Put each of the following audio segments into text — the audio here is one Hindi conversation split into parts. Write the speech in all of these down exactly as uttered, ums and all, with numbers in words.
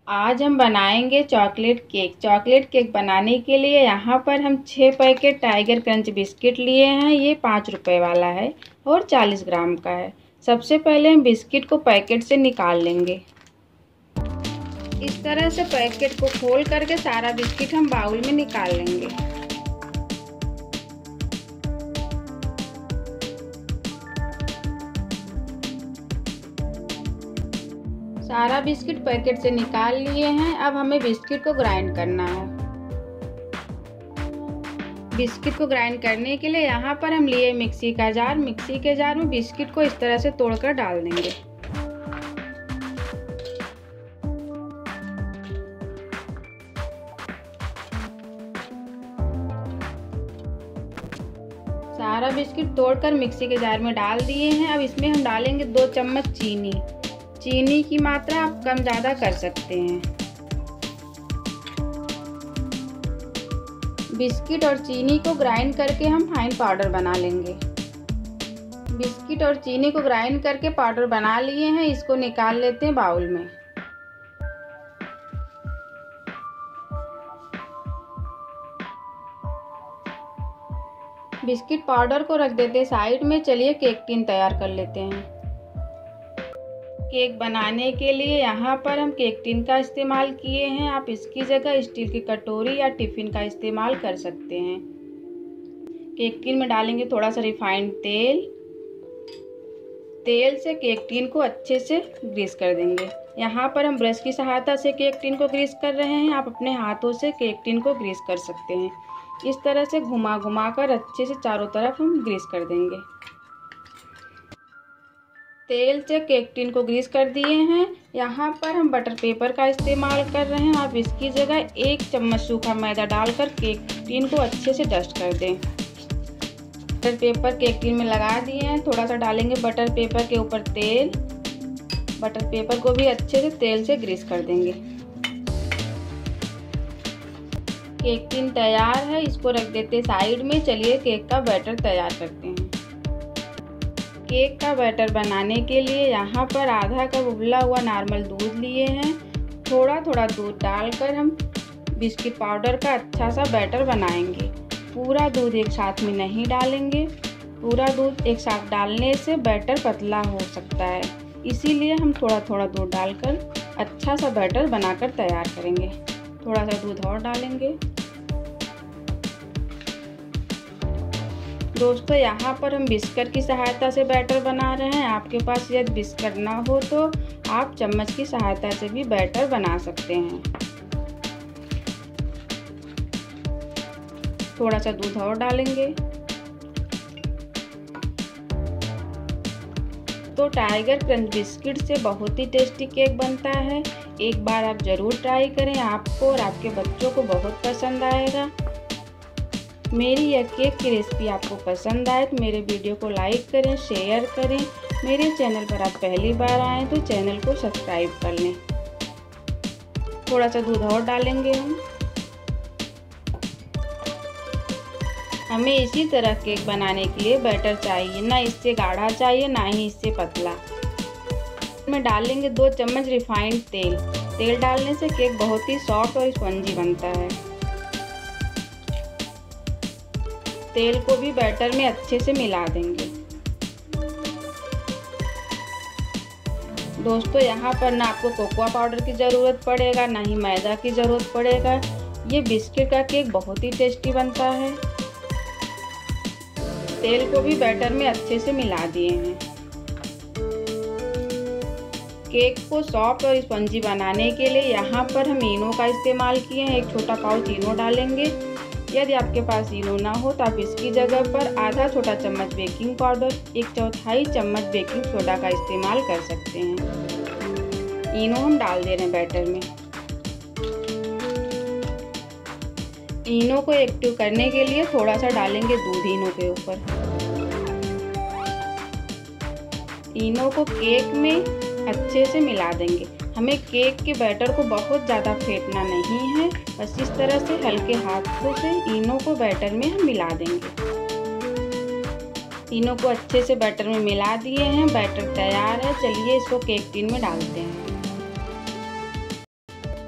आज हम बनाएंगे चॉकलेट केक। चॉकलेट केक बनाने के लिए यहाँ पर हम छः पैकेट टाइगर क्रंच बिस्किट लिए हैं। ये पाँच रुपए वाला है और चालीस ग्राम का है। सबसे पहले हम बिस्किट को पैकेट से निकाल लेंगे। इस तरह से पैकेट को खोल करके सारा बिस्किट हम बाउल में निकाल लेंगे। सारा बिस्किट पैकेट से निकाल लिए हैं। अब हमें बिस्किट को ग्राइंड करना है। बिस्किट को ग्राइंड करने के लिए यहाँ पर हम लिए मिक्सी का जार। मिक्सी के जार में बिस्किट को इस तरह से तोड़कर डाल देंगे। सारा बिस्किट तोड़कर मिक्सी के जार में डाल दिए हैं। अब इसमें हम डालेंगे दो चम्मच चीनी। चीनी की मात्रा आप कम ज़्यादा कर सकते हैं। बिस्किट और चीनी को ग्राइंड करके हम फाइन पाउडर बना लेंगे। बिस्किट और चीनी को ग्राइंड करके पाउडर बना लिए हैं। इसको निकाल लेते हैं बाउल में। बिस्किट पाउडर को रख देते हैं साइड में। चलिए केक टिन तैयार कर लेते हैं। केक बनाने के लिए यहाँ पर हम केक टिन का इस्तेमाल किए हैं। आप इसकी जगह स्टील की कटोरी या टिफिन का इस्तेमाल कर सकते हैं। केक टिन में डालेंगे थोड़ा सा रिफाइंड तेल। तेल से केक टिन को अच्छे से ग्रीस कर देंगे। यहाँ पर हम ब्रश की सहायता से केक टिन को ग्रीस कर रहे हैं। आप अपने हाथों से केक टिन को ग्रीस कर सकते हैं। इस तरह से घुमा घुमा कर अच्छे से चारों तरफ हम ग्रीस कर देंगे। तेल से केक टिन को ग्रीस कर दिए हैं। यहाँ पर हम बटर पेपर का इस्तेमाल कर रहे हैं। आप इसकी जगह एक चम्मच सूखा मैदा डालकर केक टिन को अच्छे से डस्ट कर दें। बटर पेपर केक टिन में लगा दिए हैं। थोड़ा सा डालेंगे बटर पेपर के ऊपर तेल। बटर पेपर को भी अच्छे से तेल से ग्रीस कर देंगे। केक टिन तैयार है। इसको रख देते साइड में। चलिए केक का बैटर तैयार करते हैं। केक का बैटर बनाने के लिए यहाँ पर आधा कप उबला हुआ नॉर्मल दूध लिए हैं। थोड़ा थोड़ा दूध डालकर हम बिस्किट पाउडर का अच्छा सा बैटर बनाएंगे। पूरा दूध एक साथ में नहीं डालेंगे। पूरा दूध एक साथ डालने से बैटर पतला हो सकता है, इसीलिए हम थोड़ा थोड़ा दूध डालकर अच्छा सा बैटर बनाकर तैयार करेंगे। थोड़ा सा दूध और डालेंगे। दोस्तों यहाँ पर हम बिस्कर की सहायता से बैटर बना रहे हैं। आपके पास यदि बिस्कर ना हो तो आप चम्मच की सहायता से भी बैटर बना सकते हैं। थोड़ा सा दूध और डालेंगे। तो टाइगर क्रंच बिस्किट से बहुत ही टेस्टी केक बनता है। एक बार आप ज़रूर ट्राई करें। आपको और आपके बच्चों को बहुत पसंद आएगा। मेरी यह केक की रेसिपी आपको पसंद आए तो मेरे वीडियो को लाइक करें, शेयर करें। मेरे चैनल पर आप पहली बार आएँ तो चैनल को सब्सक्राइब कर लें। थोड़ा सा दूध और डालेंगे हम। हमें इसी तरह केक बनाने के लिए बैटर चाहिए, ना इससे गाढ़ा चाहिए ना ही इससे पतला। में डालेंगे दो चम्मच रिफाइंड तेल। तेल डालने से केक बहुत ही सॉफ्ट और स्पंजी बनता है। तेल को भी बैटर में अच्छे से मिला देंगे। दोस्तों यहाँ पर ना आपको कोकोआ पाउडर की ज़रूरत पड़ेगा, ना ही मैदा की ज़रूरत पड़ेगा। ये बिस्किट का केक बहुत ही टेस्टी बनता है। तेल को भी बैटर में अच्छे से मिला दिए हैं। केक को सॉफ्ट और स्पंजी बनाने के लिए यहाँ पर हम इनो का इस्तेमाल किए हैं। एक छोटा पाउच इनो डालेंगे। यदि आपके पास इनो ना हो तो आप इसकी जगह पर आधा छोटा चम्मच बेकिंग पाउडर, एक चौथाई चम्मच बेकिंग सोडा का इस्तेमाल कर सकते हैं। इनो हम डाल दे रहे हैं बैटर में। इनो को एक्टिव करने के लिए थोड़ा सा डालेंगे दूध इनो के ऊपर। इनो को केक में अच्छे से मिला देंगे। हमें केक के बैटर को बहुत ज़्यादा फेंटना नहीं है, बस इस तरह से हल्के हाथों से इनो को बैटर में हम मिला देंगे। इनो को अच्छे से बैटर में मिला दिए हैं। बैटर तैयार है। चलिए इसको केक टिन में डालते हैं।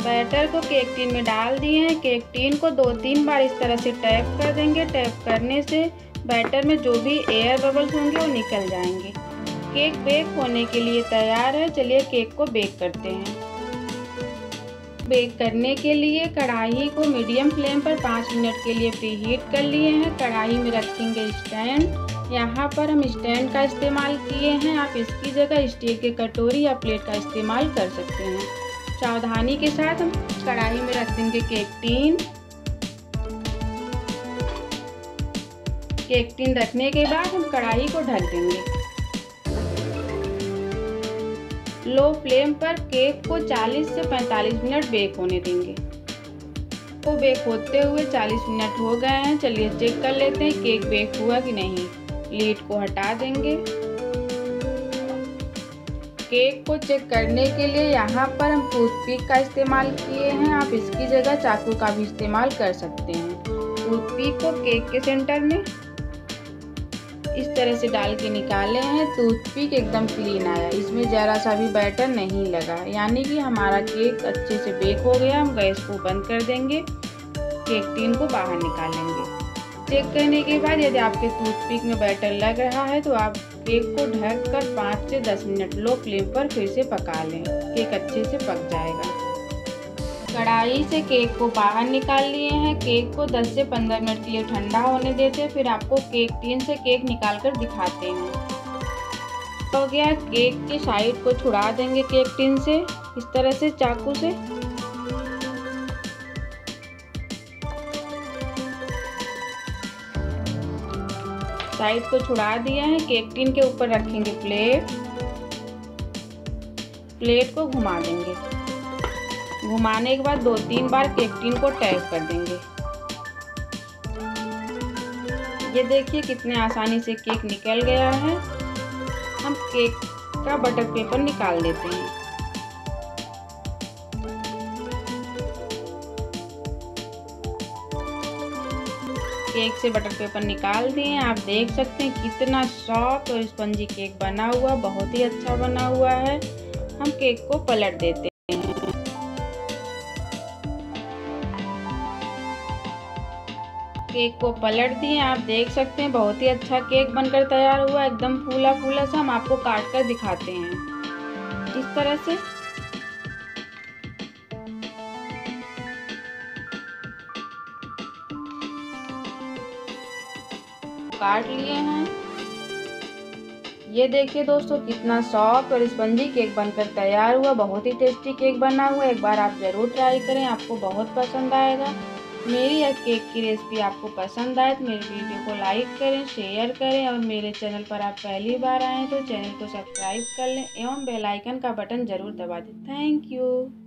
बैटर को केक टिन में डाल दिए हैं। केक टिन को दो तीन बार इस तरह से टैप कर देंगे। टैप करने से बैटर में जो भी एयर बबल्स होंगे वो निकल जाएंगे। केक बेक होने के लिए तैयार है। चलिए केक को बेक करते हैं। बेक करने के लिए कढ़ाई को मीडियम फ्लेम पर पाँच मिनट के लिए प्रीहीट कर लिए हैं। कढ़ाई में रखेंगे स्टैंड। यहाँ पर हम स्टैंड का इस्तेमाल किए हैं। आप इसकी जगह स्टील के कटोरी या प्लेट का इस्तेमाल कर सकते हैं। सावधानी के साथ हम कढ़ाई में रख देंगे केक टिन। केक टिन रखने के बाद हम कढ़ाई को ढक देंगे। लो फ्लेम पर केक को चालीस से पैंतालीस मिनट बेक होने देंगे। तो बेक होते हुए चालीस मिनट हो गए हैं। चलिए चेक कर लेते हैं केक बेक हुआ कि नहीं। लीड को हटा देंगे। केक को चेक करने के लिए यहाँ पर हम टूथपिक का इस्तेमाल किए हैं। आप इसकी जगह चाकू का भी इस्तेमाल कर सकते हैं। टूथपिक को केक के सेंटर में इस तरह से डाल के निकाले हैं। टूथपिक एकदम क्लीन आया, इसमें ज़रा सा भी बैटर नहीं लगा, यानी कि हमारा केक अच्छे से बेक हो गया। हम गैस को बंद कर देंगे। केक टिन को बाहर निकालेंगे। चेक करने के बाद यदि आपके टूथपिक में बैटर लग रहा है तो आप केक को ढककर पाँच से दस मिनट लो फ्लेम पर फिर से पका लें। केक अच्छे से पक जाएगा। कढ़ाई से केक को बाहर निकाल लिए हैं। केक को दस से पंद्रह मिनट के लिए ठंडा होने देते हैं। फिर आपको केक टिन से केक निकाल कर दिखाते हैं। हो गया। केक के साइड को छुड़ा देंगे केक टिन से इस तरह से चाकू से। साइड को छुड़ा दिया है। केक टिन के ऊपर रखेंगे प्लेट। प्लेट को घुमा देंगे। घुमाने के बाद दो तीन बार केक टिन को टैप कर देंगे। ये देखिए कितने आसानी से केक निकल गया है। हम केक का बटर पेपर निकाल देते हैं। केक से बटर पेपर निकाल दिए। आप देख सकते हैं कितना सॉफ्ट और स्पंजी केक बना हुआ, बहुत ही अच्छा बना हुआ है। हम केक को पलट देते हैं। केक को पलट दिए। आप देख सकते हैं बहुत ही अच्छा केक बनकर तैयार हुआ, एकदम फूला फूला सा। हम आपको काट कर दिखाते हैं इस तरह से। काट लिए हैं। ये देखिए दोस्तों कितना सॉफ्ट और स्पंजी केक बनकर तैयार हुआ, बहुत ही टेस्टी केक बना हुआ। एक बार आप ज़रूर ट्राई करें, आपको बहुत पसंद आएगा। मेरी यह केक की रेसिपी आपको पसंद आए तो मेरे वीडियो को लाइक करें, शेयर करें और मेरे चैनल पर आप पहली बार आएँ तो चैनल को सब्सक्राइब कर लें एवं बेल आइकन का बटन ज़रूर दबा दें। Thank you.